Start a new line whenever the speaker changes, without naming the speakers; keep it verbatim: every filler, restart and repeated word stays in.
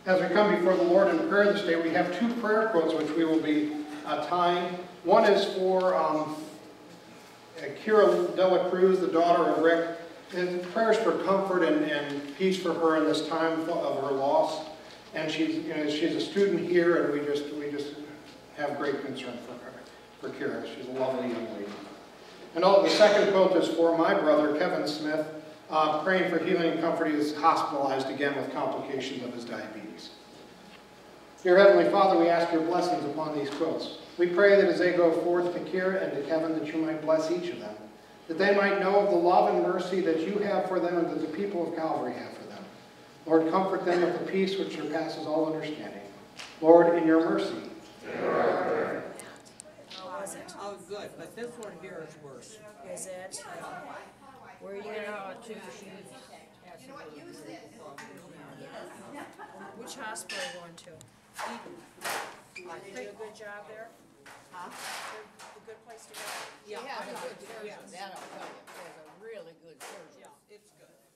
As we come before the Lord in prayer this day, we have two prayer quotes which we will be uh, tying. One is for um, Kira Dela Cruz, the daughter of Rick. And prayers for comfort and, and peace for her in this time of her loss. And she's, you know, she's a student here, and we just we just have great concern for her, for Kira. She's a lovely young lady. And all, the second quote is for my brother, Kevin Smith, uh, praying for healing and comfort. He is hospitalized again with complications of his diabetes. Dear Heavenly Father, we ask your blessings upon these quotes. We pray that as they go forth to Kira and to Kevin, that you might bless each of them, that they might know of the love and mercy that you have for them and that the people of Calvary have for them. Lord, comfort them with the peace which surpasses all understanding. Lord, in your mercy.
How was it?
Oh, good, but this one here is worse.
Is it? Where are you going to go to? Which hospital are you going to? Eden. They do a good job there?
Huh?
They're a good place to go?
Yeah,
He has a good surgeon,
yes.
that I'll tell you. He has a really good surgeon.
Yeah, it's good.